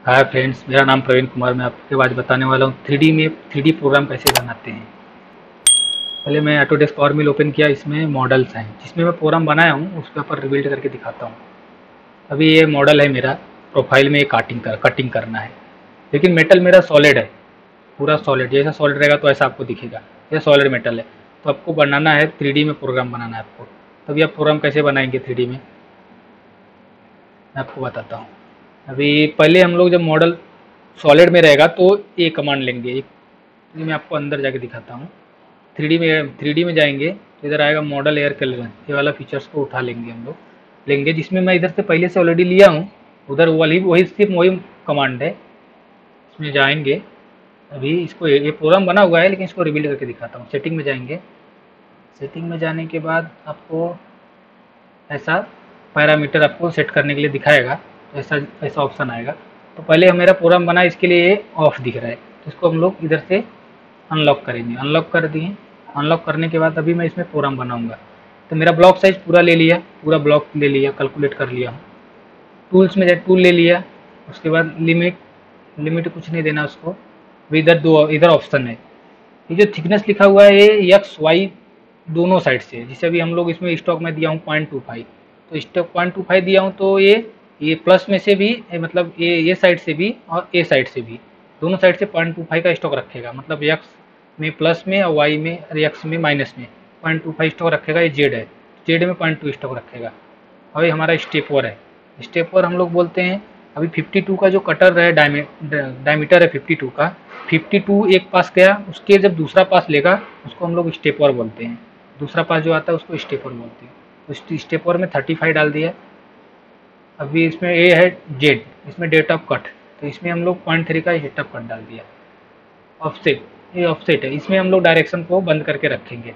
Hi friends, मेरा नाम प्रवीण कुमार। मैं आपको आज बताने वाला हूँ 3D में 3D प्रोग्राम कैसे बनाते हैं। पहले मैं ऑटोडेस्क फॉर्मिल ओपन किया। इसमें मॉडल्स हैं जिसमें मैं प्रोग्राम बनाया हूँ, उसके ऊपर रिबिल्ड करके दिखाता हूँ। अभी ये मॉडल है मेरा। प्रोफाइल में कटिंग करना है, लेकिन मेटल मेरा सॉलिड है, पूरा सॉलिड। जैसा सॉलिड रहेगा तो ऐसा आपको दिखेगा। ये सॉलिड मेटल है, तो आपको बनाना है 3D में प्रोग्राम बनाना है आपको। तभी आप प्रोग्राम कैसे बनाएंगे 3D में, मैं आपको बताता हूँ। अभी पहले हम लोग जब मॉडल सॉलिड में रहेगा तो ए कमांड लेंगे। ये मैं आपको अंदर जाके दिखाता हूँ। 3D में जाएंगे तो इधर आएगा मॉडल एयर कलर। ये वाला फीचर्स को उठा लेंगे हम लोग, जिसमें मैं इधर से पहले से ऑलरेडी लिया हूँ। उधर वाली वही सिर्फ वही कमांड है। इसमें जाएंगे। अभी इसको ये प्रोग्राम बना हुआ है, लेकिन इसको रिबिल्ड करके दिखाता हूँ। सेटिंग में जाएंगे। सेटिंग में जाने के बाद आपको ऐसा पैरामीटर आपको सेट करने के लिए दिखाएगा। तो ऐसा ऐसा ऑप्शन आएगा। तो पहले मेरा प्रोग्राम बना, इसके लिए ये ऑफ दिख रहा है, तो इसको हम लोग इधर से अनलॉक करेंगे। अनलॉक कर दिए। अनलॉक करने के बाद अभी मैं इसमें प्रोग्राम बनाऊंगा। तो मेरा ब्लॉक साइज पूरा ले लिया, पूरा ब्लॉक ले लिया, कैलकुलेट कर लिया हूँ। टूल्स में जाए, टूल ले लिया। उसके बाद लिमिट, लिमिट कुछ नहीं देना उसको। अभी इधर ऑप्शन है। ये जो थिकनेस लिखा हुआ है ये एक्स वाई दोनों साइड से है। जैसे अभी हम लोग इसमें स्टॉक में दिया हूँ 0.25, तो स्टॉक 0.25 दिया हूँ, तो ये प्लस में से भी मतलब ये साइड से भी और ए साइड से भी, दोनों साइड से 0.25 का स्टॉक रखेगा। मतलब एक्स में प्लस में और वाई में, एक्स में माइनस में 0.25 स्टॉक रखेगा। ये जेड है, जेड में 0.2 स्टॉक रखेगा। और ये हमारा स्टेपर है। स्टेपर हम लोग बोलते हैं। अभी 52 का जो कटर है, डायमीटर है 52 का, 52 एक पास गया, उसके जब दूसरा पास लेगा उसको हम लोग स्टेपर बोलते हैं। दूसरा पास जो आता है उसको स्टेपर बोलते हैं। तो स्टेपर में 35 डाल दिया। अभी इसमें ए है जेड, इसमें डेट ऑफ कट, तो इसमें हम लोग 0.3 का डेट ऑफ कट डाल दिया। ऑफसेट, ये ऑफसेट है, इसमें हम लोग डायरेक्शन को बंद करके रखेंगे।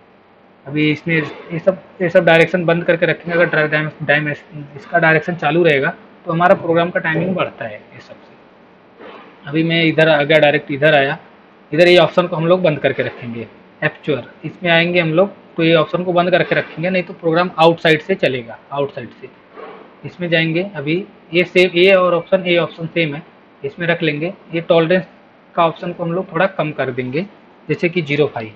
अभी इसमें ये सब डायरेक्शन बंद करके रखेंगे। अगर इसका डायरेक्शन चालू रहेगा तो हमारा प्रोग्राम का टाइमिंग बढ़ता है ये सबसे। अभी मैं इधर आ गया, डायरेक्ट इधर आया। इधर ये ऑप्शन को हम लोग बंद करके रखेंगे। एप्चुअर, इसमें आएंगे हम लोग तो ये ऑप्शन को बंद करके रखेंगे, नहीं तो प्रोग्राम आउटसाइड से चलेगा, आउटसाइड से। इसमें जाएंगे। अभी ये सेम, ये और ऑप्शन, ये ऑप्शन सेम है, इसमें रख लेंगे। ये टॉलरेंस का ऑप्शन को हम लोग थोड़ा कम कर देंगे, जैसे कि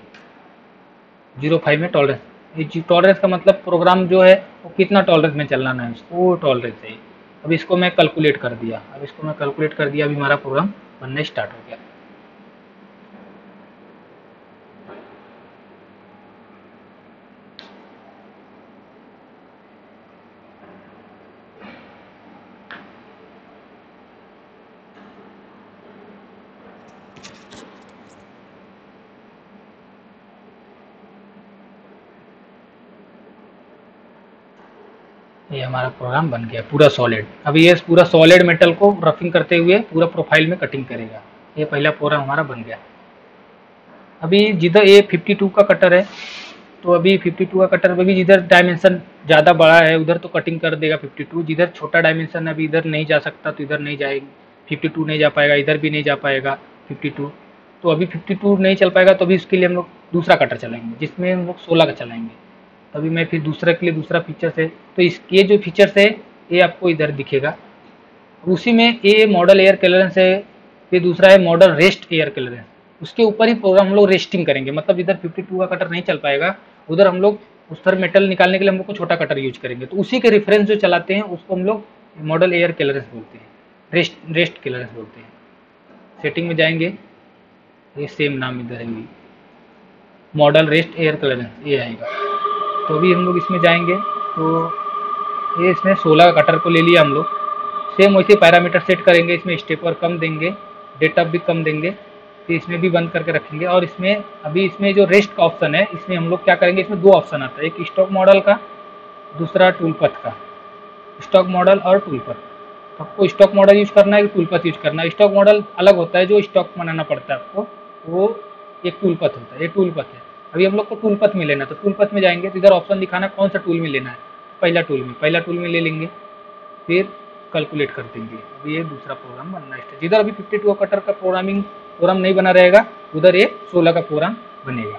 0.5 में टॉलरेंस। ये टॉलरेंस का मतलब प्रोग्राम जो है वो कितना टॉलरेंस में चलाना है उसको, वो टॉलरेंस है। अब इसको मैं कैलकुलेट कर दिया। अभी हमारा प्रोग्राम बनना स्टार्ट हो गया। ये हमारा प्रोग्राम बन गया पूरा सॉलिड। अभी ये पूरा सॉलिड मेटल को रफिंग करते हुए पूरा प्रोफाइल में कटिंग करेगा। ये पहला प्रोग्राम हमारा बन गया। अभी जिधर ये 52 का कटर है, तो अभी 52 का कटर में भी जिधर डायमेंशन ज़्यादा बड़ा है उधर तो कटिंग कर देगा 52। जिधर छोटा डायमेंशन है, अभी इधर नहीं जा सकता तो इधर नहीं जाएगी 52, नहीं जा पाएगा, इधर भी नहीं जा पाएगा 52। तो अभी 52 नहीं चल पाएगा, तो अभी उसके लिए हम लोग दूसरा कटर चलाएंगे, जिसमें हम लोग 16 का चलाएंगे। तभी मैं फिर दूसरे के लिए दूसरा फीचर्स है, तो इसके जो फीचर्स है ये आपको इधर दिखेगा। उसी में ये मॉडल एयर क्लियरेंस है। फिर दूसरा है मॉडल रेस्ट एयर क्लियरेंस। उसके ऊपर ही प्रोग्राम हम लोग रेस्टिंग करेंगे। मतलब इधर 52 का कटर नहीं चल पाएगा, उधर हम लोग उस तरह मेटल निकालने के लिए हम लोग को छोटा कटर यूज करेंगे। तो उसी के रेफरेंस जो चलाते हैं उसको हम लोग मॉडल एयर क्लियरेंस बोलते हैं, रेस्ट क्लियरेंस बोलते हैं। सेटिंग में जाएंगे, ये सेम नाम इधर है, मॉडल रेस्ट एयर क्लियरेंस ये आएगा। तो अभी हम लोग इसमें जाएंगे, तो ये इसमें 16 का कटर को ले लिया हम लोग। सेम वैसे पैरामीटर सेट करेंगे। इसमें स्टेपर कम देंगे, डेटा भी कम देंगे, तो इसमें भी बंद करके रखेंगे। और इसमें अभी इसमें जो रेस्ट का ऑप्शन है, इसमें हम लोग क्या करेंगे, इसमें दो ऑप्शन आता है, एक स्टॉक मॉडल का, दूसरा टूल पथ का। स्टॉक मॉडल और टूल पथ, तो आपको स्टॉक मॉडल यूज करना है कि टूल पथ यूज करना है। स्टॉक मॉडल अलग होता है, जो स्टॉक बनाना पड़ता है आपको, वो एक टूल पथ होता है, ये टूल पथ है। अभी हम लोग को टूल पथ में लेना है, तो टूल पथ में जाएंगे तो इधर ऑप्शन दिखाना कौन सा टूल में लेना है। पहला टूल में ले लेंगे, फिर कैलकुलेट कर देंगे। अभी ये दूसरा प्रोग्राम बनना है। जिधर अभी 52 कटर का प्रोग्राम नहीं बना रहेगा, उधर ये 16 का प्रोग्राम बनेगा।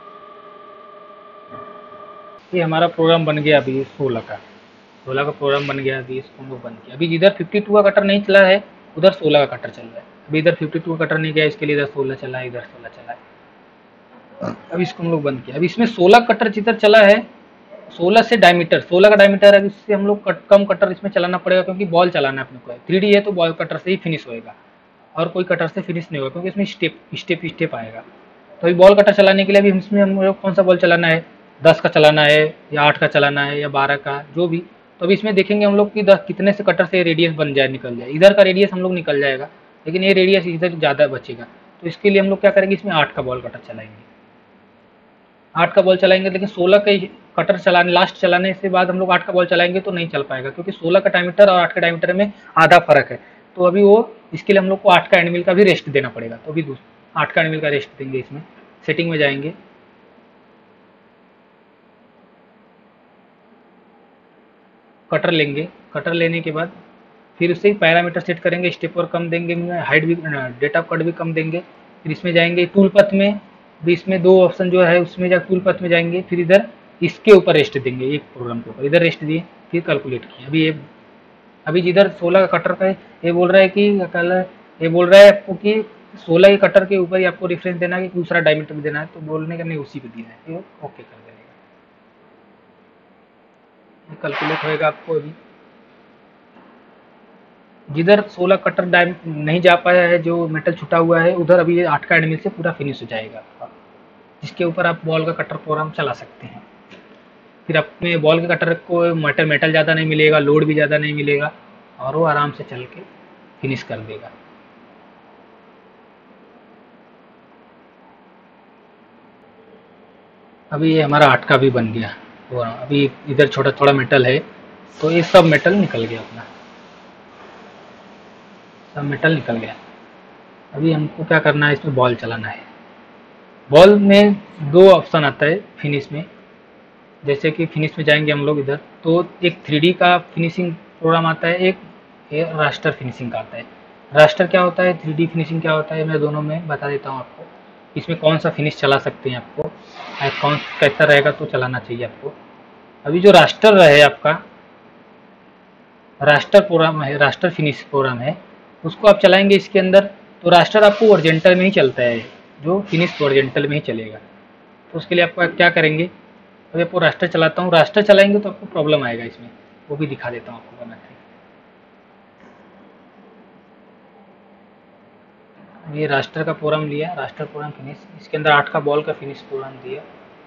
ये हमारा प्रोग्राम बन गया। अभी 16 का प्रोग्राम बन गया। अभी इसको हम लोग बंद किया। अभी जिधर 52 का कटर नहीं चला है उधर 16 का कटर चल रहा है। अभी इधर 52 का कटर नहीं गया, इसके लिए इधर 16 चला है, इधर 16 चला है। अब इसको हम लोग बंद किया। अब इसमें 16 कटर जिधर चला है, 16 से डायमीटर, 16 का डायमीटर है। अब इससे हम लोग कम कटर इसमें चलाना पड़ेगा, क्योंकि बॉल चलाना है अपने को। 3D है तो बॉल कटर से ही फिनिश होएगा, और कोई कटर से फिनिश नहीं होगा, क्योंकि इसमें स्टेप आएगा। तो अभी बॉल कटर चलाने के लिए अभी इसमें हम लोग कौन सा बॉल चलाना है, 10 का चलाना है या 8 का चलाना है या 12 का, जो भी। तो अभी इसमें देखेंगे हम लोग कि 10 कितने से कटर से रेडियस बन जाए, निकल जाए। इधर का रेडियस हम लोग निकल जाएगा, लेकिन ये रेडियस इधर ज़्यादा बचेगा। तो इसके लिए हम लोग क्या करेंगे, इसमें 8 का बॉल कटर चलाएंगे। 8 का बॉल चलाएंगे, लेकिन 16 के कटर चलाने, लास्ट चलाने से बाद हम लोग 8 का बॉल चलाएंगे तो नहीं चल पाएगा, क्योंकि 16 का डायमीटर और 8 का डायमीटर में आधा फर्क है। तो अभी वो, इसके लिए हम लोग को 8 का एंड मिल का भी रेस्ट देना पड़ेगा। तो अभी 8 का एंड मिल का रेस्ट देंगे। इसमें सेटिंग में जाएंगे, कटर लेंगे। कटर लेने के बाद फिर उससे पैरामीटर सेट करेंगे, स्टेप और कम देंगे, हाइट भी, डेट ऑफ कट भी कम देंगे। फिर इसमें जाएंगे टूल पथ में भी, इसमें 2 ऑप्शन जो है उसमें जा टूल पथ में जाएंगे। फिर इधर इसके ऊपर रेस्ट देंगे, एक प्रोग्राम के ऊपर इधर रेस्ट दिए, फिर कैलकुलेट किए। अभी जिधर 16 का कटर का है, ये बोल रहा है कि कल, ये बोल रहा है आपको कि 16 के कटर के ऊपर ही आपको रेफरेंस देना है कि दूसरा डायमीटर में देना है। तो बोलने का नहीं, उसी पे दिया है, ये ओके कर देगा। कैलकुलेट होएगा आपको। अभी जिधर 16 कटर नहीं जा पाया है, जो मेटल छुटा हुआ है, उधर अभी ये 8 का एंड मिल से पूरा फिनिश हो जाएगा आपका, जिसके ऊपर आप बॉल का कटर प्रोग्राम चला सकते हैं। फिर अपने बॉल के कटर को मेटल ज़्यादा नहीं मिलेगा, लोड भी ज़्यादा नहीं मिलेगा, और वो आराम से चल के फिनिश कर देगा। अभी ये हमारा 8 का भी बन गया। तो अभी इधर छोटा थोड़ा मेटल है, तो ये सब मेटल निकल गया, अपना सब मेटल निकल गया। अभी हमको क्या करना है, इसमें बॉल चलाना है। बॉल में 2 ऑप्शन आता है फिनिश में। जैसे कि फिनिश में जाएंगे हम लोग इधर, तो एक 3D का फिनिशिंग प्रोग्राम आता है, एक रास्टर फिनिशिंग का आता है। रास्टर क्या होता है, 3D फिनिशिंग क्या होता है, मैं दोनों में बता देता हूँ आपको। इसमें कौन सा फिनिश चला सकते हैं आपको, कौन कैसा रहेगा तो चलाना चाहिए आपको। अभी जो रास्टर है आपका, रास्टर प्रोग्राम है, रास्टर फिनिश प्रोग्राम है, उसको आप चलाएंगे इसके अंदर। तो रास्टर आपको ओरिजेंटल में ही चलता है, जो फिनिश ओरिजेंटल में ही चलेगा। तो उसके लिए आपको क्या करेंगे, अभी आपको रास्टर चलाता हूँ। रास्टर चलाएंगे तो आपको प्रॉब्लम आएगा इसमें, वो भी दिखा देता हूँ आपको बनाते। ये रास्टर का प्रोग्राम लिया, रास्टर प्रोग्राम फिनिश, इसके अंदर 8 का बॉल का फिनिश प्रोग्राम दिया।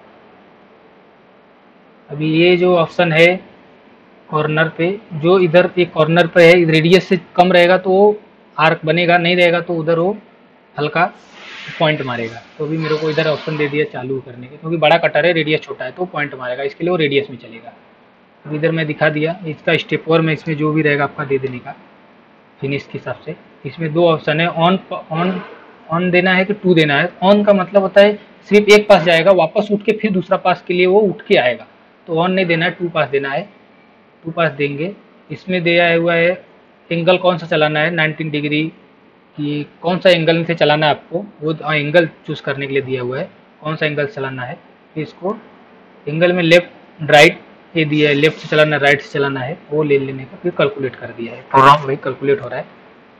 अभी ये जो ऑप्शन है कॉर्नर पे, जो इधर एक कॉर्नर पे है, रेडियस से कम रहेगा तो वो आर्क बनेगा, नहीं रहेगा तो उधर वो हल्का पॉइंट मारेगा। तो अभी मेरे को इधर ऑप्शन दे दिया चालू करने के, क्योंकि बड़ा कटर है, रेडियस छोटा है, तो पॉइंट मारेगा, इसके लिए वो रेडियस में चलेगा। अब इधर मैं दिखा दिया इसका स्टेप और में, इसमें जो भी रहेगा आपका दे देने का फिनिश के हिसाब से। इसमें 2 ऑप्शन है, ऑन देना है कि 2 देना है। ऑन का मतलब होता है सिर्फ एक पास जाएगा, वापस उठ के फिर दूसरा पास के लिए वो उठ के आएगा। तो ऑन नहीं देना है, 2 पास देना है, 2 पास देंगे। इसमें दिया हुआ है एंगल कौन सा चलाना है, 19 डिग्री कि कौन सा एंगल से चलाना है आपको, वो एंगल चूज करने के लिए दिया हुआ है, कौन सा एंगल चलाना है। फिर इसको एंगल में लेफ्ट राइट ये दिया है, लेफ्ट से चलाना है राइट से चलाना है, वो ले लेने का फिर कैलकुलेट कर दिया है। प्रोग्राम वही कैलकुलेट हो रहा है।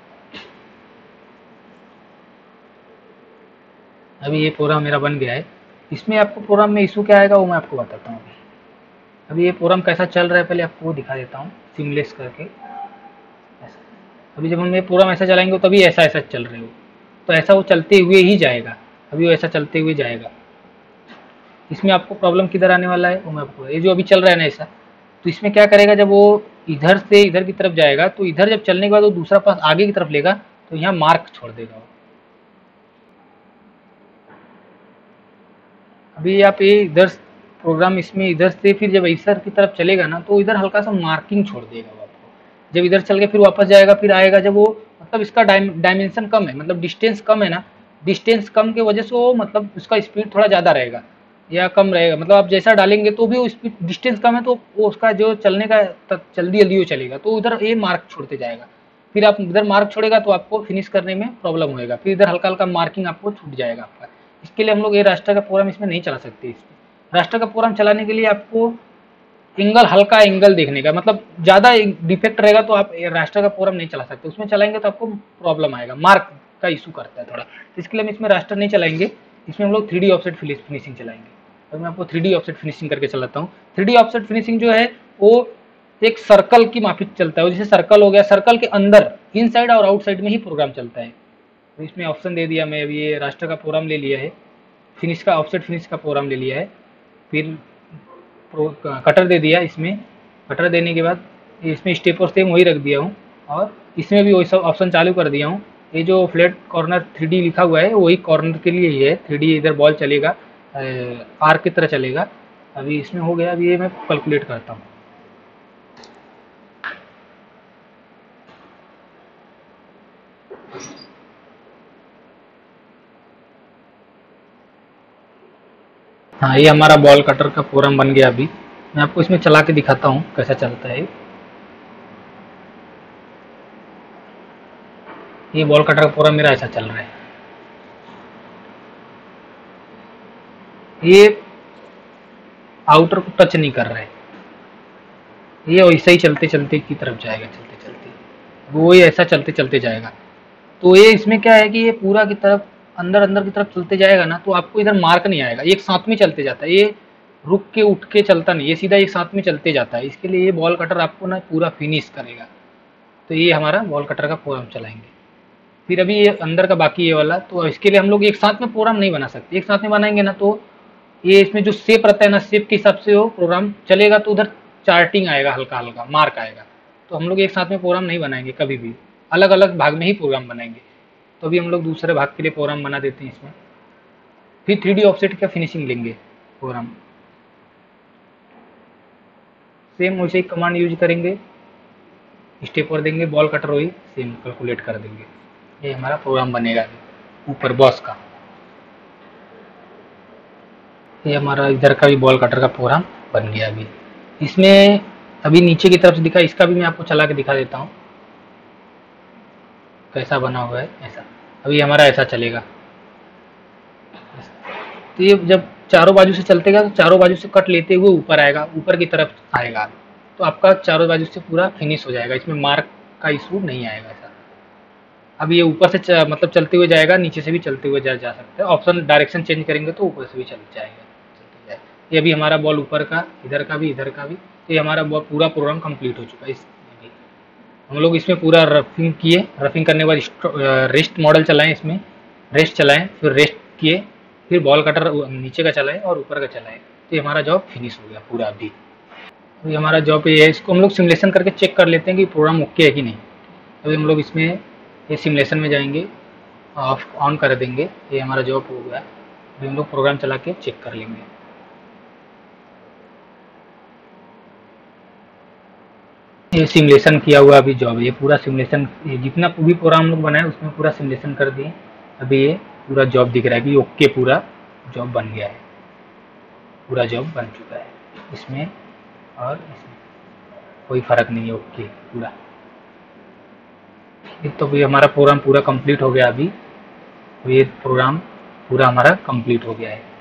अभी ये प्रोग्राम मेरा बन गया है। इसमें आपको प्रोग्राम में इशू क्या आएगा वो मैं आपको बताता हूँ। अभी ये प्रोग्राम कैसा चल रहा है पहले आपको वो दिखा देता हूँ सिमुलेट करके। अभी जब हम ये प्रोग्राम ऐसा चलाएंगे तभी ऐसा ऐसा चल रहे हो, तो ऐसा वो चलते हुए ही जाएगा। अभी वो ऐसा चलते हुए जाएगा। इसमें आपको प्रॉब्लम किधर आने वाला है वो मैं आपको, ये जो अभी चल रहा है ना ऐसा, तो इसमें क्या करेगा, जब वो इधर से इधर की तरफ जाएगा तो इधर जब चलने के बाद वो दूसरा पास आगे की तरफ लेगा तो यहाँ मार्क छोड़ देगा वो। अभी आप ये इधर प्रोग्राम इसमें इधर से फिर जब इधर की तरफ चलेगा ना तो इधर हल्का सा मार्किंग छोड़ देगा वो आपको। जब इधर चल के फिर वापस जाएगा, फिर आएगा, जब वो मतलब इसका डायमेंशन कम है, मतलब डिस्टेंस कम है ना, डिस्टेंस कम की वजह से वो मतलब उसका स्पीड थोड़ा ज़्यादा रहेगा या कम रहेगा। मतलब आप जैसा डालेंगे तो भी वो स्पीड डिस्टेंस कम है तो वो उसका जो चलने का जल्दी जल्दी वो चलेगा, तो उधर ये मार्क छोड़ते जाएगा। फिर आप इधर मार्क छोड़ेगा तो आपको फिनिश करने में प्रॉब्लम होएगा, फिर इधर हल्का हल्का मार्किंग आपको छूट जाएगा आपका। इसके लिए हम लोग ये रास्टर का प्रोग्राम इसमें नहीं चला सकते। इसमें रास्टर का प्रोग्राम चलाने के लिए आपको एंगल, हल्का एंगल देखने का, मतलब ज़्यादा डिफेक्ट रहेगा तो आप रास्टर का प्रोग्राम नहीं चला सकते, उसमें चलाएंगे तो आपको प्रॉब्लम आएगा, मार्क का इशू करता है थोड़ा, तो इसके लिए हम इसमें रास्टर नहीं चलाएंगे, इसमें हम लोग 3D ऑफसेट फिनिशिंग चलाएंगे। तो मैं आपको 3D ऑफसेट फिनिशिंग करके चलाता हूँ। 3D ऑफसेट फिनिशिंग जो है वो एक सर्कल की माफिक चलता है, जैसे सर्कल हो गया, सर्कल के अंदर इनसाइड और आउटसाइड में ही प्रोग्राम चलता है। तो इसमें ऑप्शन दे दिया, मैं अभी ये रास्टर का प्रोग्राम ले लिया है, फिनिश का ऑफसेट फिनिश का प्रोग्राम ले लिया है, फिर कटर दे दिया, इसमें कटर देने के बाद इसमें स्टेप और सेम वही रख दिया हूँ, और इसमें भी वही सब ऑप्शन चालू कर दिया हूँ। ये जो फ्लैट कॉर्नर 3D लिखा हुआ है वही कॉर्नर के लिए ही है, 3D इधर बॉल चलेगा, आर्क की तरह चलेगा। अभी इसमें हो गया, अभी ये मैं कैलकुलेट करता हूँ। हाँ, ये हमारा बॉल कटर का प्रोग्राम बन गया। अभी मैं आपको इसमें चला के दिखाता हूँ कैसा चलता है। ये बॉल कटर का प्रोग्राम मेरा ऐसा चल रहा है, ये आउटर को टच नहीं कर रहा है, ये वैसे ही चलते चलते की तरफ जाएगा, चलते चलते वो ये ऐसा चलते चलते जाएगा। तो ये इसमें क्या है कि ये पूरा की तरफ अंदर अंदर की तरफ चलते जाएगा ना, तो आपको इधर मार्क नहीं आएगा, एक साथ में चलते जाता है, ये रुक के उठ के चलता नहीं, ये सीधा एक साथ में चलते जाता है। इसके लिए ये बॉल कटर आपको ना पूरा फिनिश करेगा। तो ये हमारा बॉल कटर का प्रोग्राम चलाएंगे। फिर अभी ये अंदर का बाकी ये वाला, तो इसके लिए हम लोग एक साथ में प्रोग्राम नहीं बना सकते, एक साथ में बनाएंगे ना तो ये इसमें जो शेप रहता है ना, शेप के हिसाब से वो प्रोग्राम चलेगा, तो उधर चार्टिंग आएगा, हल्का हल्का मार्क आएगा। तो हम लोग एक साथ में प्रोग्राम नहीं बनाएंगे कभी भी, अलग अलग भाग में ही प्रोग्राम बनाएंगे। तो अभी हम लोग दूसरे भाग के लिए प्रोग्राम बना देते हैं इसमें, फिर 3D ऑफसेट का फिनिशिंग लेंगे प्रोग्राम, सेम वैसे ही कमांड यूज करेंगे, स्टेप और देंगे, बॉल कटर वही सेम कैलकुलेट कर देंगे। ये हमारा प्रोग्राम बनेगा ऊपर बॉस का। ये हमारा इधर का भी बॉल कटर का प्रोग्राम बन गया। अभी इसमें अभी नीचे की तरफ से दिखा, इसका भी मैं आपको चला के दिखा देता हूँ कैसा बना हुआ है ऐसा। अभी हमारा ऐसा चलेगा, तो ये जब चारों बाजू से चलतेगा तो चारों बाजू से कट लेते हुए ऊपर आएगा, ऊपर की तरफ आएगा, तो आपका चारों बाजू से पूरा फिनिश हो जाएगा, इसमें मार्क का इशू नहीं आएगा ऐसा। अब ये ऊपर से मतलब चलते हुए जाएगा, नीचे से भी चलते हुए जा सकता है, ऑप्शन डायरेक्शन चेंज करेंगे तो ऊपर से भी चल जाएगा, चलते जाएगा। ये अभी हमारा बॉल ऊपर का, इधर का भी, इधर का भी, तो ये हमारा बॉल पूरा प्रोग्राम कंप्लीट हो चुका है। हम लोग इसमें पूरा रफिंग किए, रफिंग करने के बाद रेस्ट मॉडल चलाएं, इसमें रेस्ट चलाएं, फिर रेस्ट किए, फिर बॉल कटर नीचे का चलाएं और ऊपर का चलाएं, तो ये हमारा जॉब फिनिश हो गया पूरा। अभी अभी हमारा जॉब ये है, इसको हम लोग सिमुलेशन करके चेक कर लेते हैं कि प्रोग्राम ओके है कि नहीं। अभी हम लोग इसमें ये सिमुलेशन में जाएंगे, ऑफ ऑन कर देंगे, ये हमारा जॉब हो गया। अभी हम लोग प्रोग्राम चला के चेक कर लेंगे। ये सिमुलेशन किया हुआ अभी जॉब है, ये पूरा सिमुलेशन, जितना भी प्रोग्राम लोग बनाए उसमें पूरा सिमुलेशन कर दिए। अभी ये पूरा जॉब दिख रहा है कि ओके पूरा जॉब बन गया है, पूरा जॉब बन चुका है इसमें और इसमें कोई फ़र्क नहीं है, ओके पूरा। तो भी हमारा प्रोग्राम पूरा कंप्लीट हो गया। अभी ये प्रोग्राम पूरा हमारा कंप्लीट हो गया है।